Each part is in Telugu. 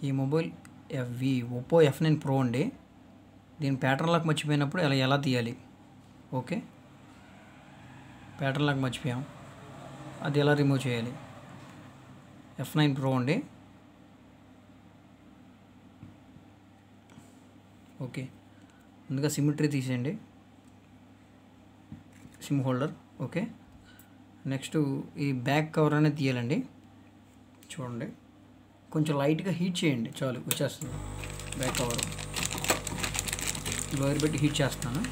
ఈ మొబైల్ ఒప్పో F9 Pro అండి. దీని ప్యాటర్న్ లాక్ మర్చిపోయినప్పుడు ఎలా తీయాలి? ఓకే, ప్యాటర్న్ లాక్ మర్చిపోయాం, అది ఎలా రిమూవ్ చేయాలి? F9 Pro అండి. ఓకే, ముందుగా సిమ్మెట్రీ తీసేయండి, సిమ్ హోల్డర్. ఓకే, నెక్స్ట్ ఈ బ్యాక్ కవర్ అనేది తీయాలండి. చూడండి, కొంచెం లైట్గా హీట్ చేయండి, చాలు వచ్చేస్తుంది బ్యాక్ కవర్. లోయర్ పెట్టి హీట్ చేస్తున్నాను.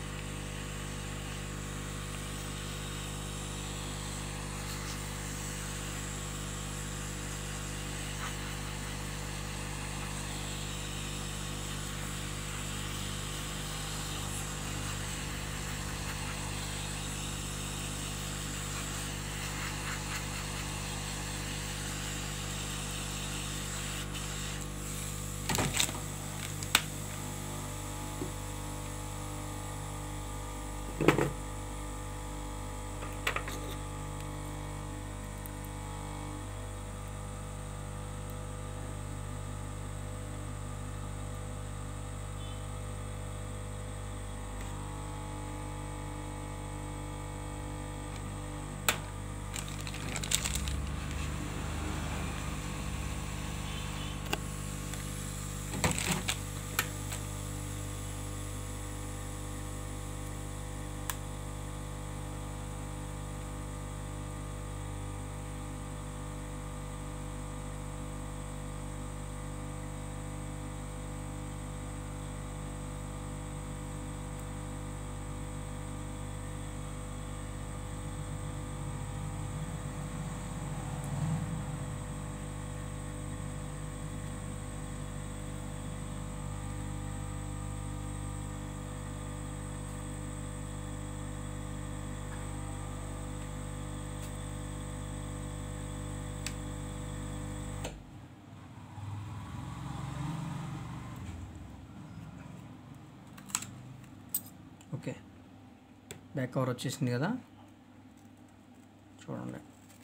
ఓకే, బ్యాక్ కవర్ వచ్చేసింది కదా, చూడండి.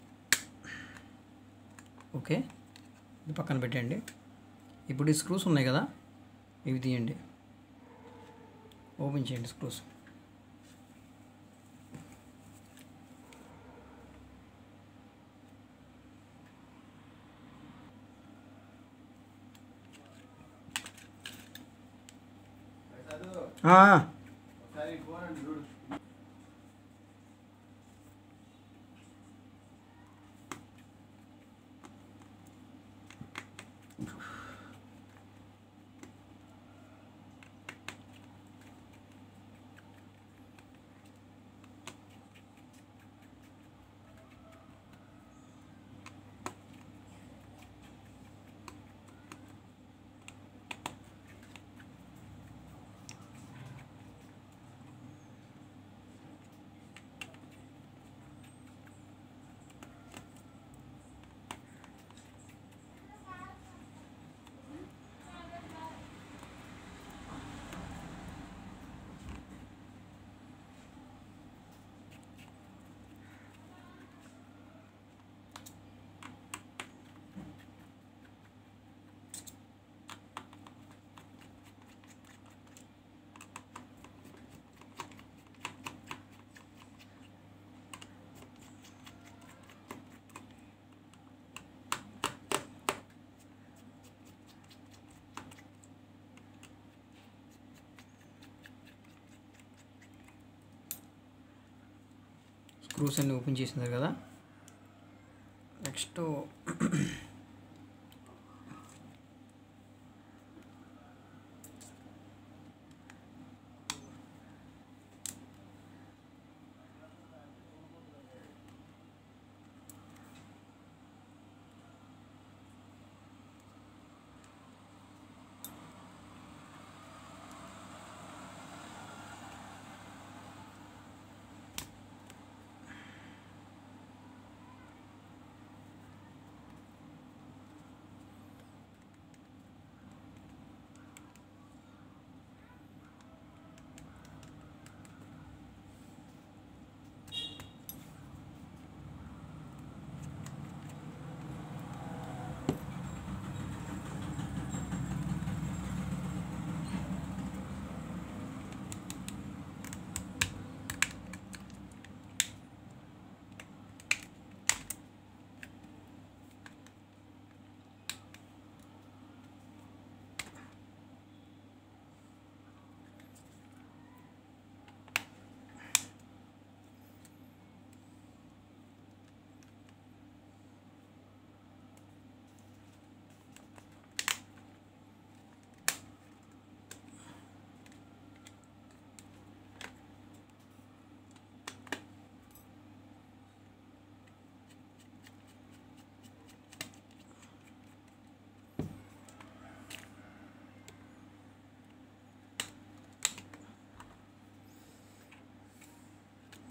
ఓకే, ఇది పక్కన పెట్టండి. ఇప్పుడు ఈ స్క్రూస్ ఉన్నాయి కదా, ఇవి తీయండి, ఓపెన్ చేయండి స్క్రూస్. స్క్రూస్ అన్ని ఓపెన్ చేసినారు కదా, నెక్స్ట్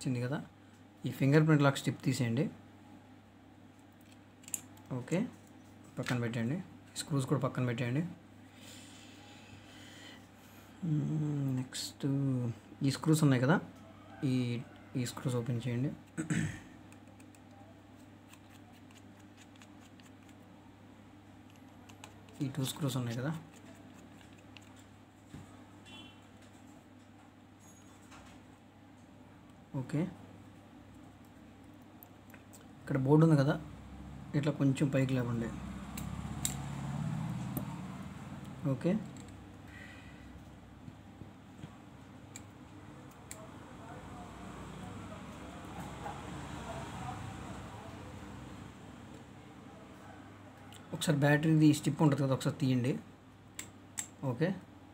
వచ్చింది కదా, ఈ ఫింగర్ ప్రింట్ లాక్ స్టిప్ తీసేయండి. ఓకే, పక్కన పెట్టండి. స్క్రూస్ కూడా పక్కన పెట్టండి. నెక్స్ట్ ఈ స్క్రూస్ ఉన్నాయి కదా, ఈ స్క్రూస్ ఓపెన్ చేయండి. ఈ 2 స్క్రూస్ ఉన్నాయి కదా, ఓకే. ఇక్కడ బోర్డు ఉంది కదా, ఇట్లా కొంచెం పైకి లేవండి. ఓకే, ఒకసారి బ్యాటరీది స్టిప్ ఉంటుంది కదా, ఒకసారి తీయండి. ఓకే,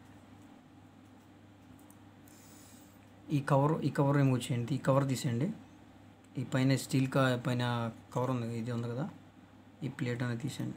ఈ కవర్ రిమూవ్ చేయండి. ఈ కవర్ తీసేయండి. ఈ పైన స్టీల్ పైన కవర్ ఉంది, ఇది ఉంది కదా, ఈ ప్లేట్ అనేది తీసేయండి.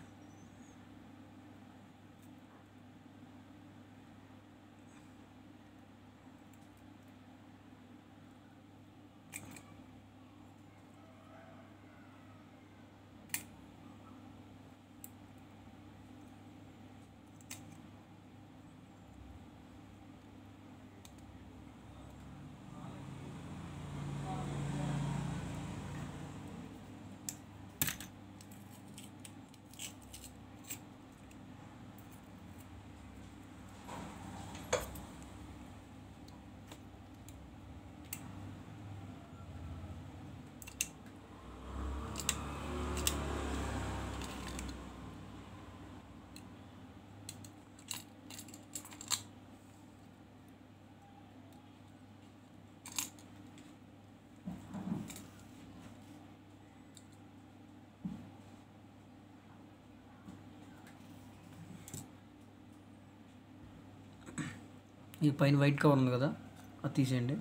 ఈ పైన వైట్ కవర్ ఉంది కదా, అది తీసేయండి.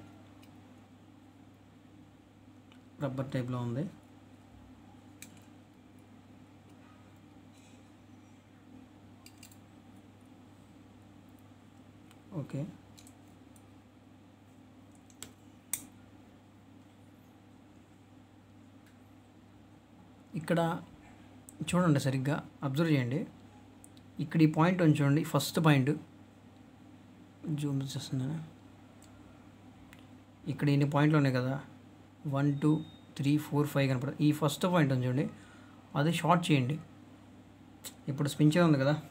రబ్బర్ టైప్లో ఉంది. ఓకే, ఇక్కడ చూడండి, సరిగ్గా అబ్జర్వ్ చేయండి. ఇక్కడ ఈ పాయింట్ ఉంది చూడండి, ఫస్ట్ పాయింట్ జూమ్ చేస్తున్నాను. ఇక్కడ ఇన్ని పాయింట్లు ఉన్నాయి కదా, 1 2 3 4 5 కనపడదు. ఈ ఫస్ట్ పాయింట్ ఉంది చూడండి, అది షార్ట్ చేయండి. ఇప్పుడు స్పించర్ ఉంది కదా,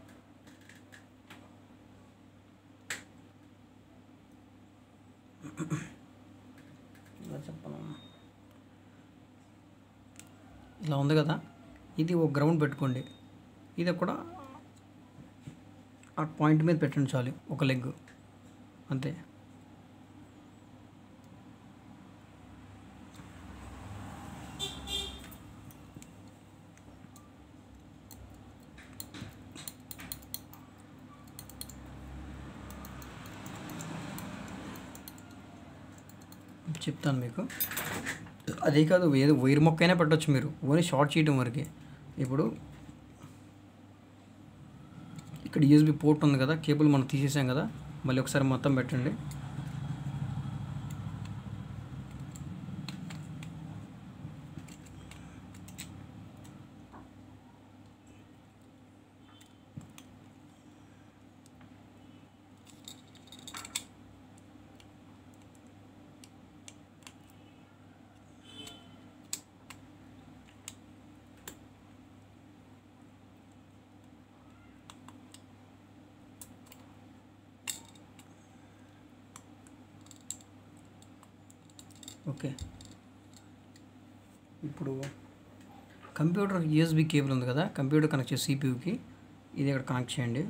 ఇలా చెప్పను, ఇలా ఉంది కదా, ఇది ఒక గ్రౌండ్ పెట్టుకోండి. ఇది కూడా ఆ పాయింట్ మీద పెట్టండి చాలు, ఒక లెగ్ అంతే. చెప్తాను మీకు. అదే కాదు, ఏదో వైర్ మొక్క అయినా పెట్టవచ్చు మీరు, ఓన్లీ షార్ట్ చేయడం వరకే. ఇప్పుడు ఇక్కడ యూఎస్బి పోర్ట్ ఉంది కదా, కేబుల్ మనం తీసేసాం కదా, మళ్ళీ ఒకసారి మొత్తం పెట్టండి. ఓకే, ఇప్పుడు కంప్యూటర్ యూఎస్బి కేబుల్ ఉంది కదా, కంప్యూటర్ కనెక్ట్ చేసి సిపియూకి ఇది ఇక్కడ కనెక్ట్ చేయండి.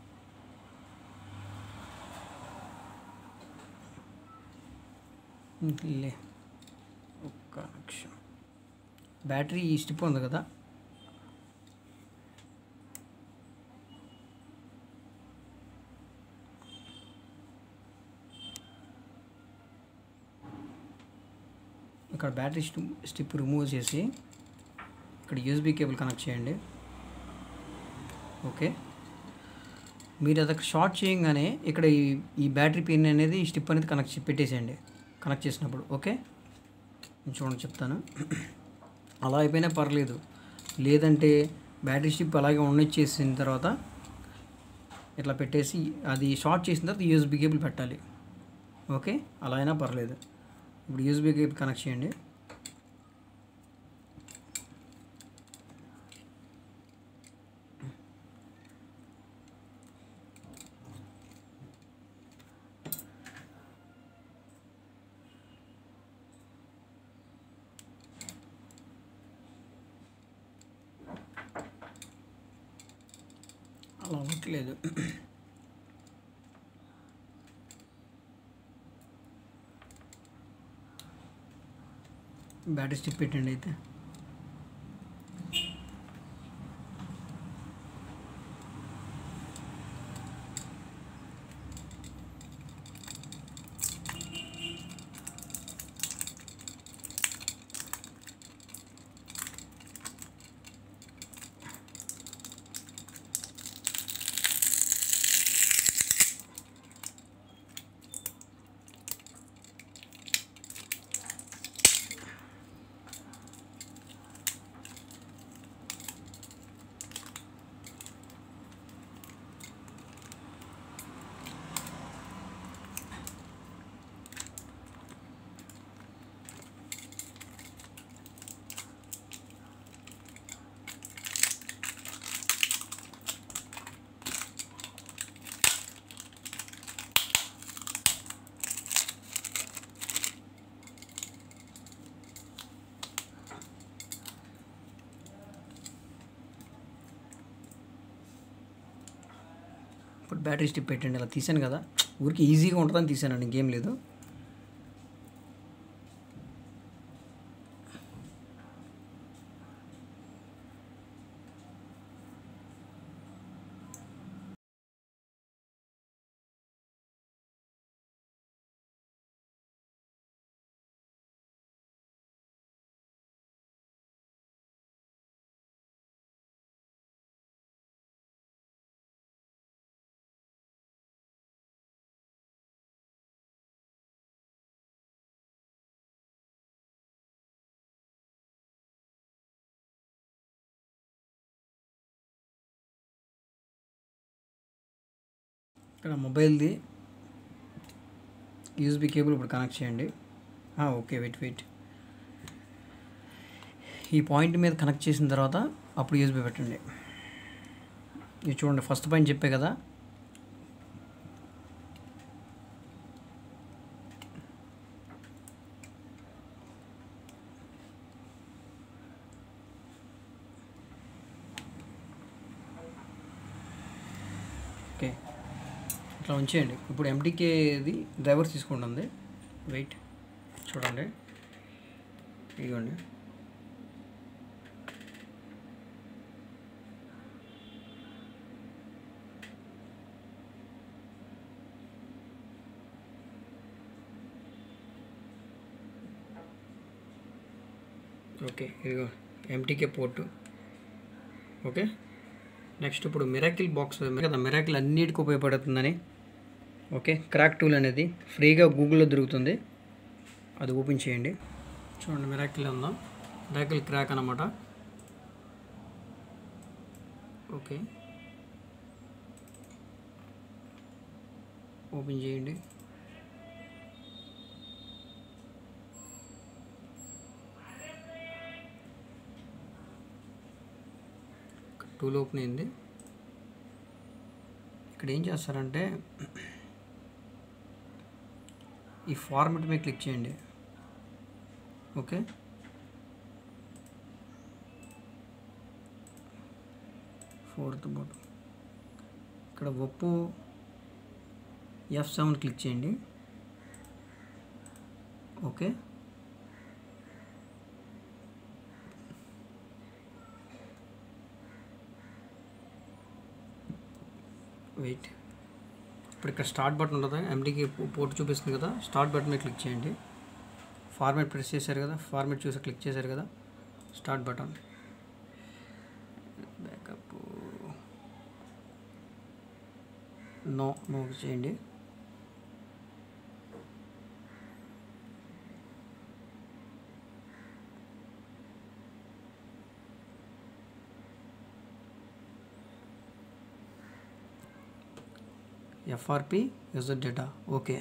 ఒక్క నిమిషం. బ్యాటరీ ఈ స్టిప్ ఉంది కదా, ఇక్కడ బ్యాటరీ స్టిప్ రిమూవ్ చేసి ఇక్కడ యూఎస్బి కేబుల్ కనెక్ట్ చేయండి. ఓకే, మీరు అది షార్ట్ చేయగానే ఇక్కడ ఈ బ్యాటరీ పిన్ అనేది స్టిప్ అనేది పెట్టేసేయండి కనెక్ట్ చేసినప్పుడు. ఓకే, చూడండి చెప్తాను. అలా అయిపోయినా పర్లేదు, లేదంటే బ్యాటరీ స్ట్రిప్ అలాగే ఉండొచ్చేసిన తర్వాత ఇట్లా పెట్టేసి అది షార్ట్ చేసిన తర్వాత యూఎస్బీ కేబుల్ పెట్టాలి. ఓకే, అలా అయినా పర్లేదు. ఇప్పుడు యూఎస్బీ కేబుల్ కనెక్ట్ చేయండి. అలా అవ్వట్లేదు. బ్యాటరీ స్ట్రిప్ పెట్టండి అయితే. ఇప్పుడు బ్యాటరీ స్ట్రిప్ పెట్టండి. అలా తీసాను కదా, ఊరికి ఈజీగా ఉంటుందని తీసానండి, ఇంకేం లేదు. ఇక్కడ మొబైల్ది యూఎస్బీ కేబుల్ ఇప్పుడు కనెక్ట్ చేయండి. Okay, wait. ఈ పాయింట్ మీద కనెక్ట్ చేసిన తర్వాత అప్పుడు యూఎస్బీ పెట్టండి. ఇది చూడండి, ఫస్ట్ పాయింట్ చెప్పే కదా, ఓకే ఇట్లా ఉంచేయండి. ఇప్పుడు ఎంటీకేది డ్రైవర్ తీసుకుంటుంది. వెయిట్ చూడండి, ఇదిగోండి. ఓకే, ఇదిగో ఎంటీకే పోర్టు. ఓకే, నెక్స్ట్ ఇప్పుడు మిరాకిల్ బాక్స్ కదా, మిరాకిల్ అన్నిటికీ ఉపయోగపడుతుందని. ఓకే, క్రాక్ టూల్ అనేది ఫ్రీగా గూగుల్లో దొరుకుతుంది, అది ఓపెన్ చేయండి. చూడండి, మిరాకిల్ ఉందా, మిరాకిల్ క్రాక్ అన్నమాట. ఓకే, ఓపెన్ చేయండి. టూల్ ఓపెన్ అయింది. ఇక్కడ ఏం చేస్తారంటే ఈ ఫార్మెట్ మీద క్లిక్ చేయండి. ఓకే, ఫోర్త్ బోర్డు ఇక్కడ ఒప్పో F7 క్లిక్ చేయండి. Okay, wait. ఇప్పుడు ఇక్కడ స్టార్ట్ బటన్ ఉంటుంది, ఎంటీకి పోర్ట్ చూపిస్తుంది కదా, స్టార్ట్ బటన్ మీద క్లిక్ చేయండి. ఫార్మాట్ ప్రెస్ చేశారు కదా, ఫార్మాట్ చూసి క్లిక్ చేశారు కదా, స్టార్ట్ బటన్. బ్యాకప్ నో చేయండి. FRP user data. Okay,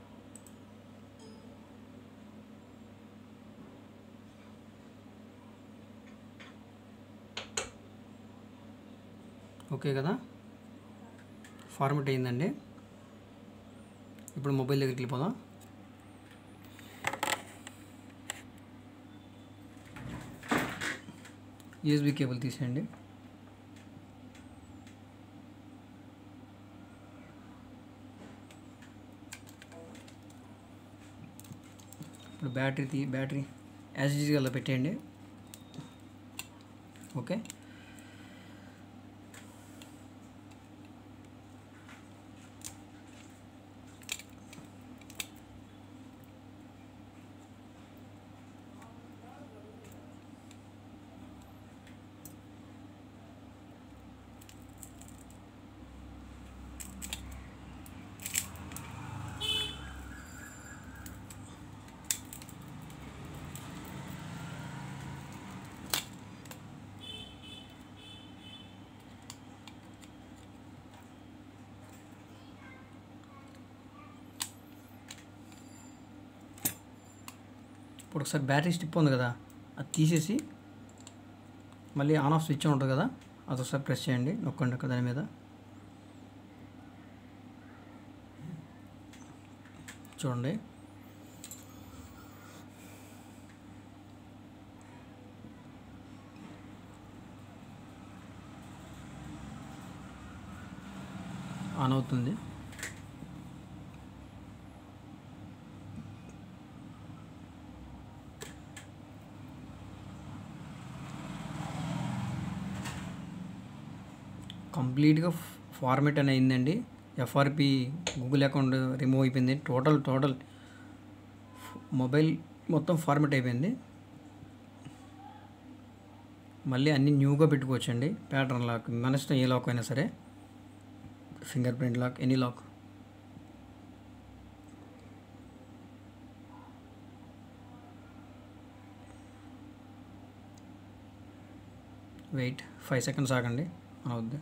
okay కదా, ఫార్మేట్ అయిందండి. ఇప్పుడు మొబైల్ దగ్గరికి వెళ్ళిపోదాం. యూఎస్బి కేబుల్ తీసేయండి. ఇప్పుడు బ్యాటరీ యాజ్ యూజువల్ అలా పెట్టేయండి. ఓకే, ఇప్పుడు ఒకసారి బ్యాటరీ స్టిప్ ఉంది కదా, అది తీసేసి మళ్ళీ ఆన్ ఆఫ్ స్విచ్ ఉంటుంది కదా, అది ఒకసారి ప్రెస్ చేయండి, నొక్కండి అక్కడ దాని మీద. చూడండి, ఆన్ అవుతుంది. కంప్లీట్గా ఫార్మేట్ అని అయిందండి. ఎఫ్ఆర్పి గూగుల్ అకౌంట్ రిమూవ్ అయిపోయింది. టోటల్ మొబైల్ మొత్తం ఫార్మేట్ అయిపోయింది. మళ్ళీ అన్నీ న్యూగా పెట్టుకోవచ్చండి. ప్యాటర్న్ లాక్, మన ఇష్టం ఏ లాక్ అయినా సరే, finger print lock, any lock. Wait 5 seconds ఆగండి, అవుద్ది.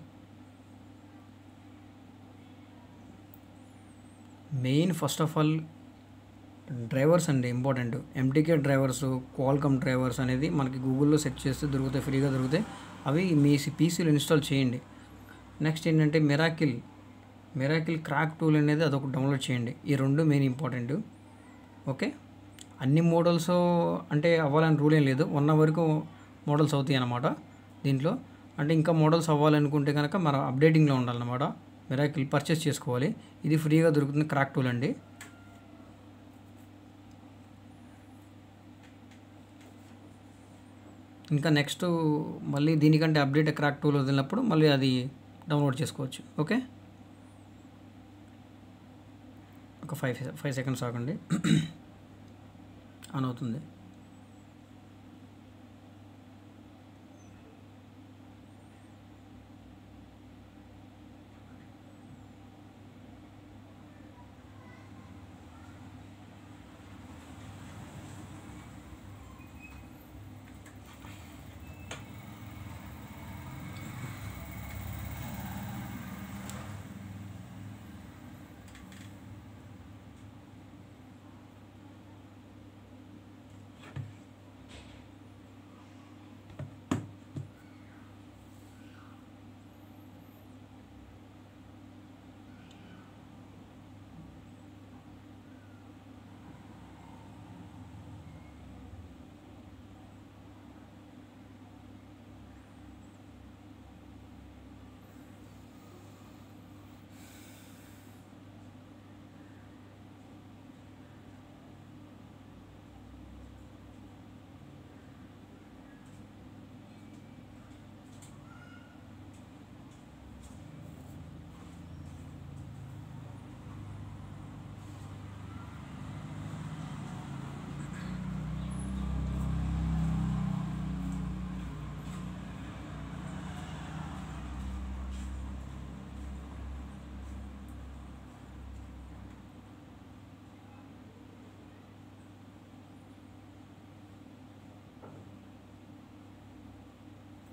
Main first of all drivers అండి important. MTK drivers, Qualcomm drivers అనేది మనకి గూగుల్లో సెర్చ్ చేస్తే దొరుకుతాయి, ఫ్రీగా దొరుకుతాయి. అవి మీ పీసీలో ఇన్స్టాల్ చేయండి. నెక్స్ట్ ఏంటంటే మిరాకిల్ క్రాక్ టూల్ అనేది అదొక డౌన్లోడ్ చేయండి. ఈ రెండు మెయిన్ ఇంపార్టెంట్. ఓకే, అన్ని మోడల్స్ అంటే అవ్వాలని రూల్ ఏం లేదు, 1 వరకు మోడల్స్ అవుతాయి అన్నమాట దీంట్లో. అంటే ఇంకా మోడల్స్ అవ్వాలనుకుంటే కనుక మనం అప్డేటింగ్లో ఉండాలన్నమాట. మిరాకిల్ పర్చేస్ చేసుకోవాలి. ఇది ఫ్రీగా దొరుకుతుంది, క్రాక్ టూల్ అండి. ఇంకా నెక్స్ట్ మళ్ళీ దీనికంటే అప్డేట్ క్రాక్ టూల్ వదిలినప్పుడు మళ్ళీ అది డౌన్లోడ్ చేసుకోవచ్చు. ఓకే, ఒక 5 సెకండ్స్ ఆగండి, ఆన్ అవుతుంది.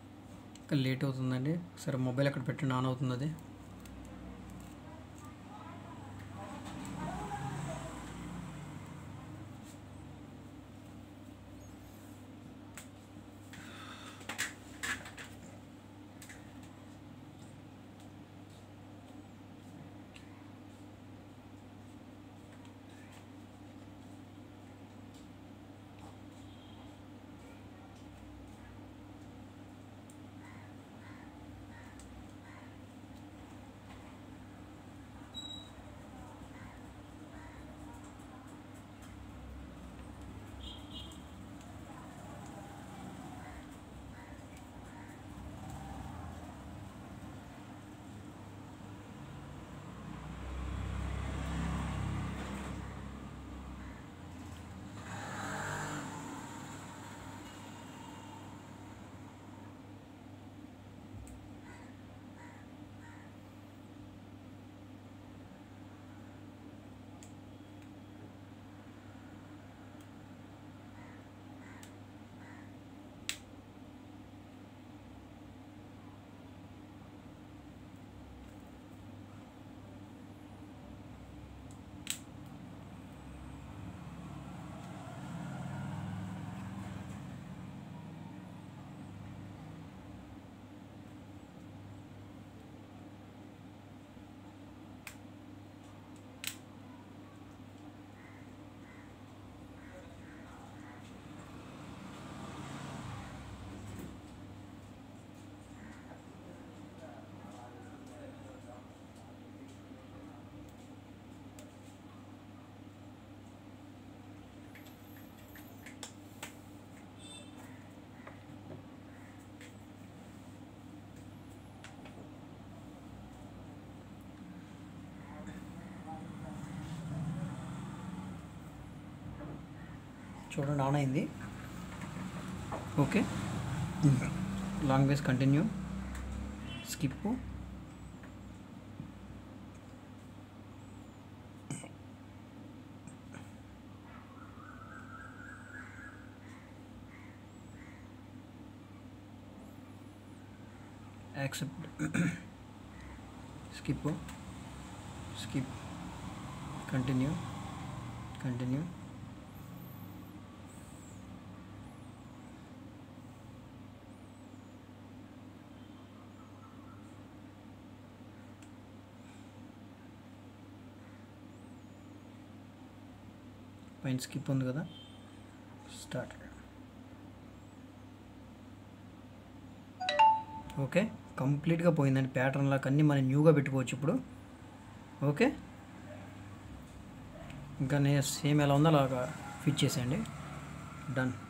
లేట్ అవుతుందండి. సరే మొబైల్ అక్కడ పెట్టండి, ఆన్ అవుతుంది అది. చూడండి ఆన్ అయింది. Okay, language continue, skip, accept, skip, skip, continue, continue, పైన స్కిప్ ఉంది కదా, స్టార్ట్. ఓకే, కంప్లీట్గా పోయిందండి. ప్యాటర్న్ లాగా అన్నీ మనం న్యూగా పెట్టుకోవచ్చు ఇప్పుడు. ఓకే, ఇంకా నేను సేమ్ ఎలా ఉందో అలాగా ఫిట్ చేసేయండి. డన్.